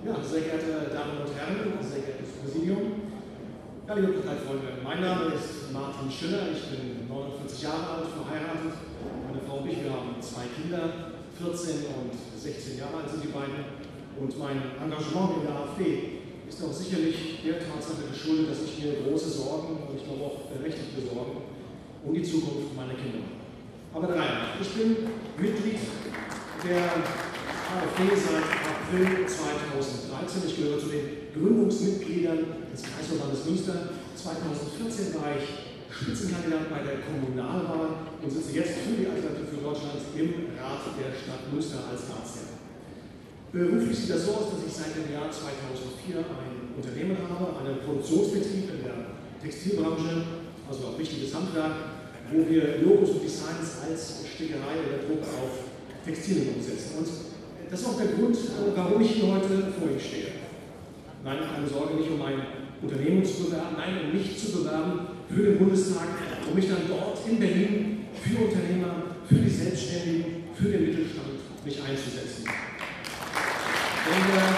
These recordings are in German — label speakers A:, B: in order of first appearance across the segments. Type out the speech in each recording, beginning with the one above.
A: Ja, sehr geehrte Damen und Herren, sehr geehrtes Präsidium, ja, liebe Parteifreunde, mein Name ist Martin Schiller, ich bin 49 Jahre alt, verheiratet. Meine Frau und ich, wir haben 2 Kinder, 14 und 16 Jahre alt sind die beiden. Und mein Engagement in der AfD ist auch sicherlich der Tatsache geschuldet, dass ich mir große Sorgen, und ich glaube auch berechtigte Sorgen, um die Zukunft meiner Kinder mache. Aber der Reihe nach. Ich bin Mitglied der AfD seit April 2013. Ich gehöre zu den Gründungsmitgliedern des Kreisverbandes Münster. 2014 war ich Spitzenkandidat bei der Kommunalwahl und sitze jetzt für die Alternative für Deutschland im Rat der Stadt Münster als Ratsherr. Beruflich sieht das so aus, dass ich seit dem Jahr 2004 ein Unternehmen habe, einen Produktionsbetrieb in der Textilbranche, also auch wichtiges Handwerk, wo wir Logos und Designs als Stickerei oder Druck auf Textilien umsetzen. Und das ist auch der Grund, warum ich hier heute vor Ihnen stehe. Nein, keine Sorge, nicht um ein Unternehmen zu bewerben, nein, um mich zu bewerben für den Bundestag, um mich dann dort in Berlin für Unternehmer, für die Selbstständigen, für den Mittelstand mich einzusetzen. Denn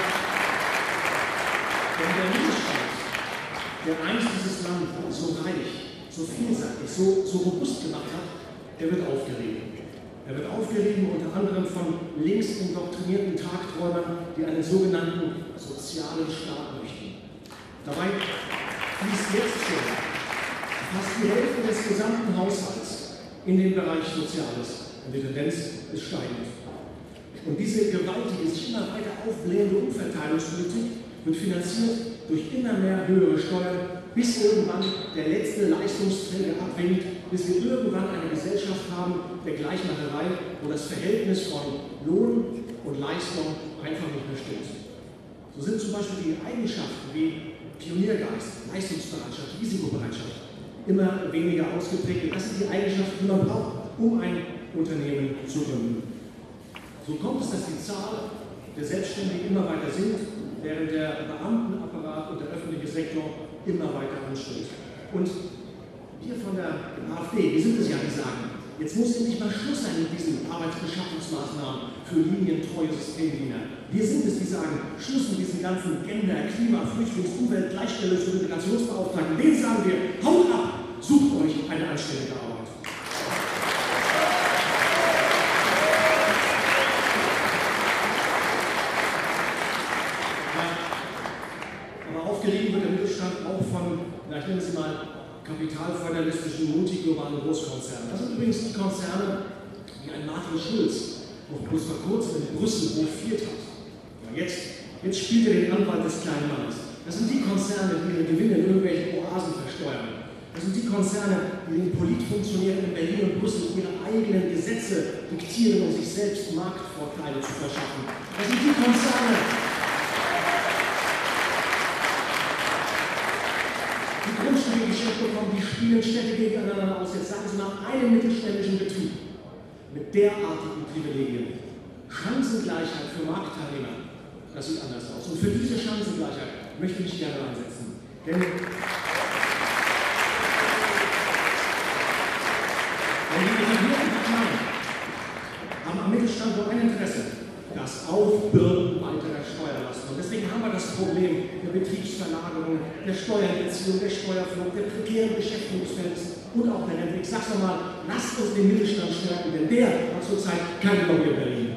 A: der Mittelstand, der einst dieses Land so reich, so vielseitig, so robust gemacht hat, der wird aufgerieben. Er wird aufgerieben unter anderem von links indoktrinierten Tagträumern, die einen sogenannten sozialen Staat möchten. Dabei fließt jetzt schon fast die Hälfte des gesamten Haushalts in den Bereich Soziales. Und die Tendenz ist steigend. Und diese gewaltige, sich immer weiter aufblähende Umverteilungspolitik wird finanziert durch immer mehr höhere Steuern, bis irgendwann der letzte Leistungsträger abwinkt, bis wir irgendwann eine Gesellschaft haben der Gleichmacherei, wo das Verhältnis von Lohn und Leistung einfach nicht mehr stimmt. So sind zum Beispiel die Eigenschaften wie Pioniergeist, Leistungsbereitschaft, Risikobereitschaft immer weniger ausgeprägt. Das sind die Eigenschaften, die man braucht, um ein Unternehmen zu gründen. So kommt es, dass die Zahl der Selbstständigen immer weiter sinkt, während der Beamtenapparat und der öffentliche Sektor immer weiter anstößt. Und wir von der AfD, wir sind es ja, die sagen, jetzt muss endlich mal Schluss sein mit diesen Arbeitsbeschaffungsmaßnahmen für linientreue Systemdiener. Wir sind es, die sagen, Schluss mit diesen ganzen Gender-, Klima-, Flüchtlings-, Umwelt-, Gleichstellungs- und Integrationsbeauftragten. Denen sagen wir, haut ab, sucht euch eine anständige Arbeit. Aufgerieben wird der Mittelstand auch von, ich nenne sie mal, kapitalfeudalistischen, multiglobalen Großkonzernen. Das sind übrigens die Konzerne, die ein Martin Schulz noch bloß vor kurzem in Brüssel hofiert hat. Ja, jetzt spielt er den Anwalt des kleinen Mannes. Das sind die Konzerne, die ihre Gewinne in irgendwelchen Oasen versteuern. Das sind die Konzerne, die den Politfunktionären in Berlin und Brüssel ihre eigenen Gesetze diktieren, um sich selbst Marktvorteile zu verschaffen. Das sind die Konzerne, Grundstücke geschenkt bekommen, die spielen Städte gegeneinander aus. Jetzt sagen Sie nach einem mittelständischen Betrieb mit derartigen Privilegien. Chancengleichheit für Marktteilnehmer, das sieht anders aus. Und für diese Chancengleichheit möchte ich mich gerne einsetzen. Denn die etablierten Parteien haben am Mittelstand nur ein Interesse: das Aufbürden weiterer Steuerlasten. Und deswegen haben wir das Problem der Betriebsverlagerung, der Steuerbeziehung, der Steuerflucht, der prekären Beschäftigungsverhältnisse und auch der Rente. Ich sag's nochmal, lasst uns den Mittelstand stärken, denn der hat zurzeit keine Lobby in Berlin.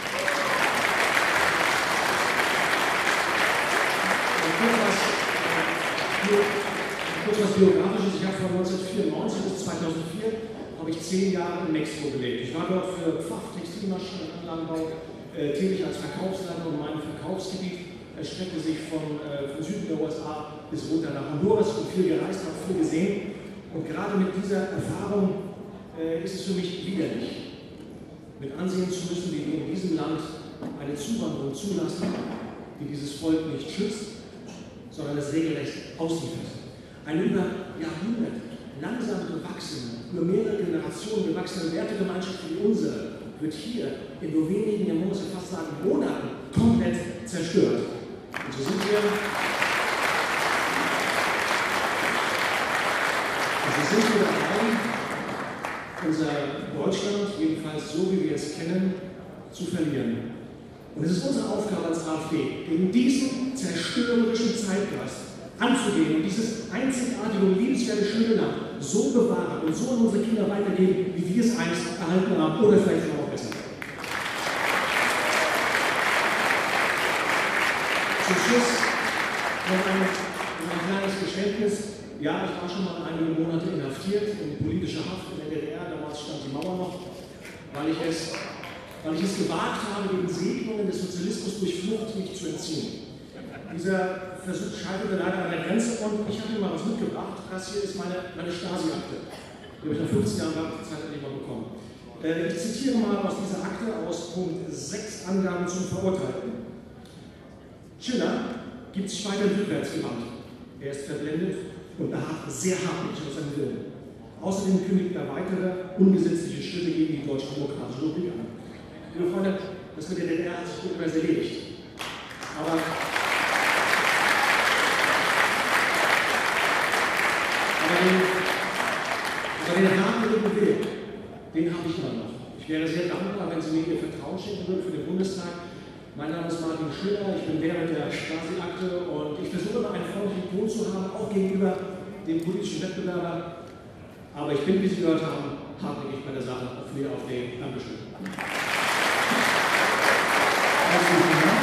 A: Kurz was Biografisches. Ich habe von 1994 bis 2004 habe ich 10 Jahre in Mexiko gelebt. Ich war dort für Pfaff, Textilmaschinen, Anlagenbau tätig als Verkaufsleiter, und mein Verkaufsgebiet erstreckte sich vom Süden der USA bis runter nach Honduras. Ich bin viel gereist, habe viel gesehen, und gerade mit dieser Erfahrung ist es für mich widerlich, mit ansehen zu müssen, wie wir in diesem Land eine Zuwanderung zulassen, die dieses Volk nicht schützt, sondern es regelrecht ausliefert. Eine über Jahrhunderte langsam gewachsene, über mehrere Generationen gewachsene Wertegemeinschaft wie unsere wird hier in nur wenigen, man muss fast sagen, Monaten komplett zerstört. Und so sind wir dabei, unser Deutschland, jedenfalls so wie wir es kennen, zu verlieren. Und es ist unsere Aufgabe als AfD, gegen diesen zerstörerischen Zeitgeist anzugehen und dieses einzigartige und liebenswerte schöne Land so bewahren und so an unsere Kinder weitergeben, wie wir es einst erhalten haben oder vielleicht sogar auch besser. Zum Schluss noch ein kleines Geständnis. Ja, ich war schon mal einige Monate inhaftiert in politischer Haft in der DDR. Damals stand die Mauer noch, weil ich es gewagt habe, den Segnungen des Sozialismus durch Flucht mich zu entziehen. Dieser Versuch scheiterte leider an der Grenze und ich habe mir mal was mitgebracht. Das hier ist meine Stasi-Akte. Die habe ich nach 15 Jahren Zeit endlich mal bekommen. Ich zitiere mal aus dieser Akte aus Punkt 6 Angaben zum Verurteilten. Schiller gibt sich weiter rückwärts gewandt. Er ist verblendet und beharrt sehr hartnäckig auf seinen Willen. Außerdem kündigt er weitere ungesetzliche Schritte gegen die Deutsch-Demokratische Republik an. Liebe Freunde, das mit der DDR hat sich gut erledigt. Aber den harten Weg, den habe ich immer noch. Ich wäre sehr dankbar, wenn Sie mir Ihr Vertrauen schenken würden für den Bundestag. Mein Name ist Martin Schiller, ich bin während der Stasi-Akte und ich versuche immer einen freundlichen Ton zu haben, auch gegenüber dem politischen Wettbewerber. Aber ich bin, wie Sie gehört haben, hartnäckig bei der Sache. Auf die AfD. Dankeschön. Herzlichen Dank.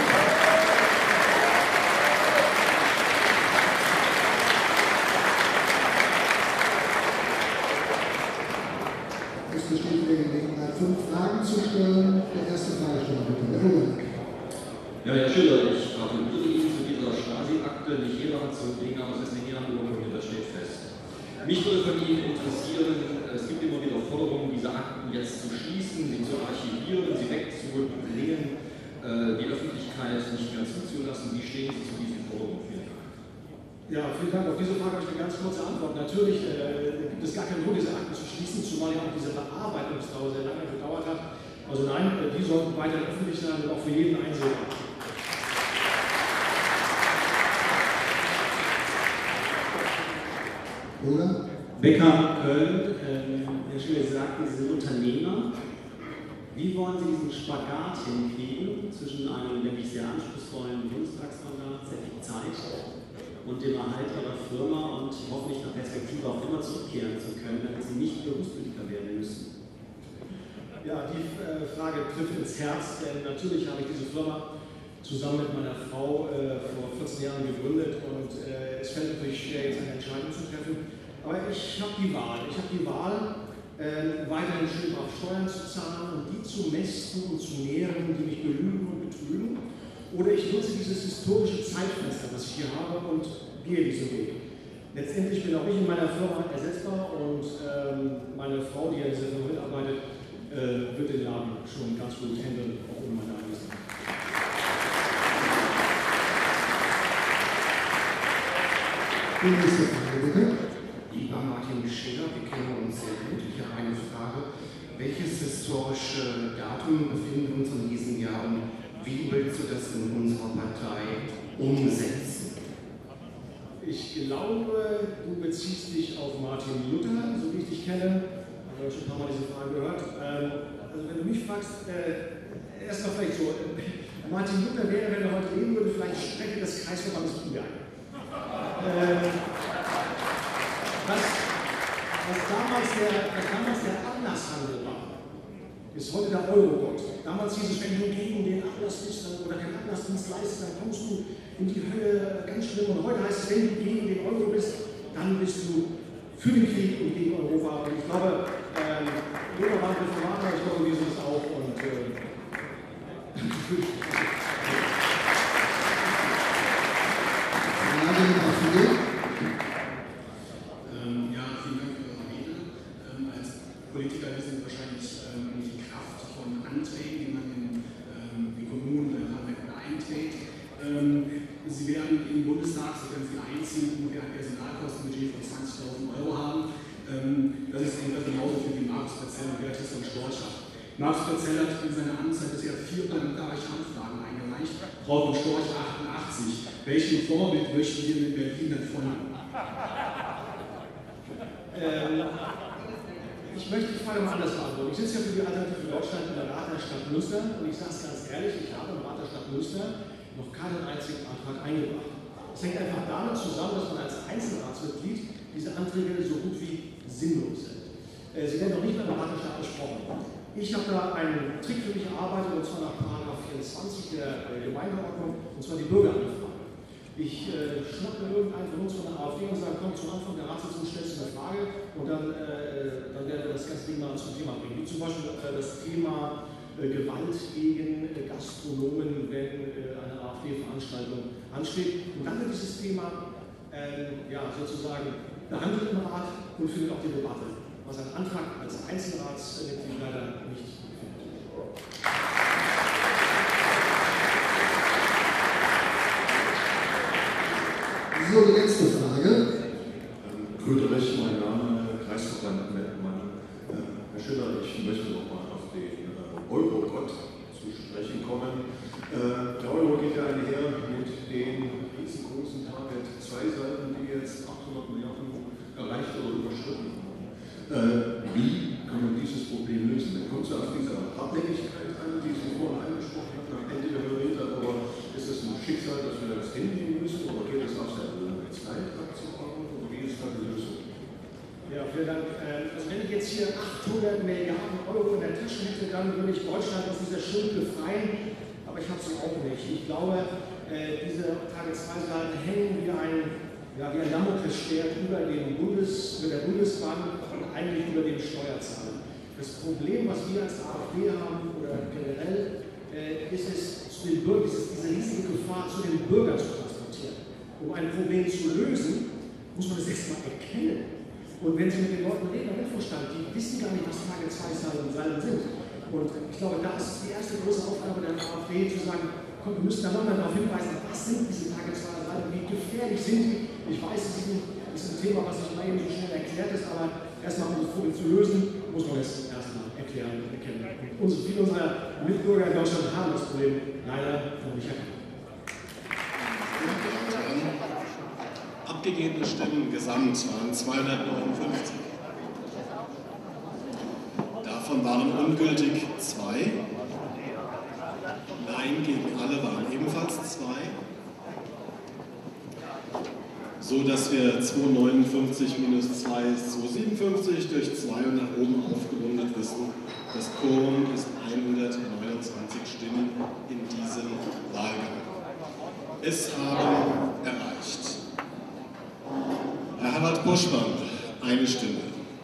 B: Es besteht die Gelegenheit, 5 Fragen zu stellen. Der erste Fragesteller bitte. Herr Roland.
C: Ja, Herr Schiller, ich gratuliere Ihnen zu dieser Stasi-Akte. Nicht jeder hat so ein Ding, aber es ist eine Ehrenurkunde und das steht fest. Mich würde von Ihnen interessieren, es gibt immer wieder Forderungen, diese Akten jetzt zu schließen, sie zu archivieren, sie wegzulegen, die Öffentlichkeit nicht mehr zuzulassen. Wie stehen Sie zu diesen Forderungen? Vielen Dank.
A: Ja, vielen Dank. Auf diese Frage habe ich eine ganz kurze Antwort. Natürlich gibt es gar keinen Grund, diese Akten zu schließen, zumal ja auch diese Bearbeitungsdauer sehr lange gedauert hat. Also nein, die sollten weiter öffentlich sein und auch für jeden einsehbar.
B: Oder?
D: Becker, Köln. Herr Schiller, Sie sagten, Sie sind Unternehmer. Wie wollen Sie diesen Spagat hinkriegen zwischen einem, denke ich, sehr anspruchsvollen Bundestagsmandat, sehr viel Zeit und dem Erhalt Ihrer Firma und hoffentlich nach Perspektive auch immer zurückkehren zu können, damit Sie nicht Berufspolitiker werden müssen?
A: Ja, die Frage trifft ins Herz, denn natürlich habe ich diese Firma zusammen mit meiner Frau vor 14 Jahren gegründet und es fällt natürlich schwer, jetzt eine Entscheidung zu treffen. Aber ich habe die Wahl. Ich habe die Wahl, weiterhin schön auf Steuern zu zahlen und die zu mästen und zu nähren, die mich belügen und betrügen. Oder ich nutze dieses historische Zeitfenster, das ich hier habe, und gehe diesen Weg. Letztendlich bin auch ich in meiner Firma ersetzbar und meine Frau, die an dieser Firma mitarbeitet, wird den Laden schon ganz gut handeln, auch ohne meine Anwesenheit.
B: Die nächste Frage bitte.
E: Lieber Martin Schiller, wir kennen uns sehr gut. Ich habe eine Frage. Welches historische Datum befinden wir uns in diesem Jahr und wie willst du das in unserer Partei umsetzen?
A: Ich glaube, du beziehst dich auf Martin Luther, so wie ich dich kenne. Ich habe schon ein paar Mal diese Frage gehört. Also wenn du mich fragst, erstmal vielleicht so, Martin Luther wäre, wenn er heute leben würde, vielleicht Strecke des Kreisverbandes Wittenberg. Was damals der Ablasshandel war, ist heute der Eurogott. Damals hieß es, wenn du gegen den Ablass bist oder keinen Ablassdienst leistest, dann kommst du in die Hölle, ganz schlimm. Und heute heißt es, wenn du gegen den Euro bist, dann bist du für den Krieg und gegen Europa. Und ich glaube, Luther war ein Reformator, ich glaube, wir sind es auch. Und
B: Frage Nummer 4.
F: Vielen Dank für Ihre Rede. Als Politiker wissen Sie wahrscheinlich die Kraft von Anträgen, die man in die Kommunen oder Landräte einträgt. Sie werden im Bundestag, so werden Sie einziehen, ungefähr ein Personalkostenbudget von 20.000 € haben. Das ist etwas genauso viel wie Markus Petzell und Beatrice von Storch hat. Markus Petzell hat in seiner Amtszeit bisher 4 parlamentarische Anfragen eingereicht, Frau von Storch 88. Welchem Vorbild möchten wir in Berlin dann folgen?
A: Ich möchte die Frage mal anders beantworten. Ich sitze ja für die Alternative für Deutschland in der Rat der Stadt Münster und ich sage es ganz ehrlich, ich habe im Rat der Münster noch keinen einzigen Antrag eingebracht. Das hängt einfach damit zusammen, dass man als Einzelratsmitglied diese Anträge so gut wie sinnlos sind. Sie werden noch nicht beim Beratungsstab besprochen. Ich habe da einen Trick für mich erarbeitet, und zwar nach § 24 der Gemeindeordnung, und zwar die Bürgeranfrage. Ich schnappe irgendeinen von uns von der AfD und sage, komm, zum Anfang der Ratssitzung stellst du eine Frage und dann werden wir das ganze Ding mal zum Thema bringen. Wie zum Beispiel das Thema Gewalt gegen Gastronomen, wenn eine AfD-Veranstaltung ansteht. Und dann wird dieses Thema sozusagen behandelt im Rat und findet auch die Debatte, was ein Antrag als Einzelratsmitglied leider nicht findet.
B: So, die letzte Frage.
G: Gröderich, mein Name, Kreisverband Mettmann. Herr Schiller, ich möchte nochmal auf den Euro-Gott zu sprechen kommen. Der Euro geht ja einher mit den riesengroßen Target-2-Seiten, die jetzt 800 Milliarden erreicht oder überschritten haben. Wie kann man dieses Problem lösen? Dann kommt es auf diese Abhängigkeit an, die Sie vorhin angesprochen haben, am Ende der Verräter, aber ist es ein Schicksal, dass wir das hinnehmen müssen, oder geht es aus der Zeit abzubauen, oder wie ist da die Lösung?
A: Ja, vielen Dank. Also wenn ich jetzt hier 800 Milliarden Euro in der Tasche hätte, dann würde ich Deutschland aus dieser Schuld befreien, aber ich habe es auch nicht. Ich glaube, diese Target-2-Seiten hängen wie ein Damoklesschwert über der Bundesbank und eigentlich über dem Steuerzahler. Das Problem, was wir als AfD haben, oder generell, ist es, diese riesige Gefahr zu den Bürgern zu transportieren. Um ein Problem zu lösen, muss man es erstmal erkennen. Und wenn Sie mit den Leuten reden am Infostand, die wissen gar nicht, was Target-2-Seiten sind. Und ich glaube, da ist die erste große Aufgabe der AfD, zu sagen, komm, wir müssen da nochmal darauf hinweisen, was sind diese Target-2-Seiten, wie gefährlich sind die. Ich weiß, das ist ein Thema, was nicht mal eben so schnell erklärt ist, aber erstmal, um das Problem zu lösen, muss man es erstmal erklären und erkennen. Viele unserer Mitbürger in Deutschland haben das Problem leider noch nicht erkannt.
H: Abgegebene Stimmen gesamt waren 259. Davon waren ungültig 2. Nein gegen alle waren ebenfalls 2. So dass wir 259 minus 2 ist 257 durch 2 und nach oben aufgerundet wissen. Das Quorum ist 129 Stimmen in diesem Wahlgang. Es haben erreicht Herr Harald Buschmann, 1 Stimme.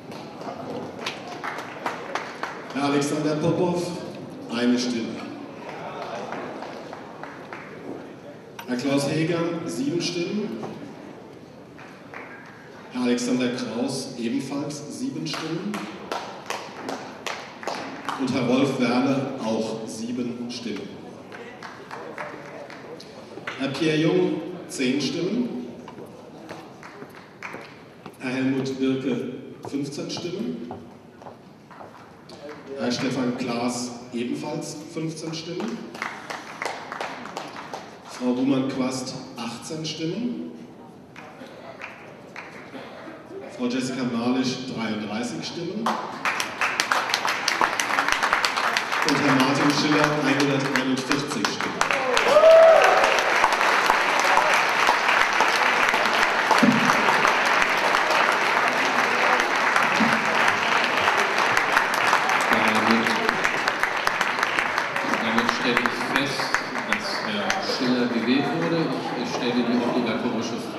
H: Herr Alexander Popov, 1 Stimme. Herr Klaus Heger, 7 Stimmen. Herr Alexander Kraus, ebenfalls 7 Stimmen. Und Herr Wolf Werle, auch 7 Stimmen. Herr Pierre Jung, 10 Stimmen. Herr Helmut Birke, 15 Stimmen. Herr Stefan Klaas, ebenfalls 15 Stimmen. Frau Dumann-Quast, 18 Stimmen. Frau Jessica Malisch, 33 Stimmen. Und Herr Martin Schiller, 141 Stimmen.
I: Damit stelle ich fest, dass Herr Schiller gewählt wurde. Ich stelle die obligatorische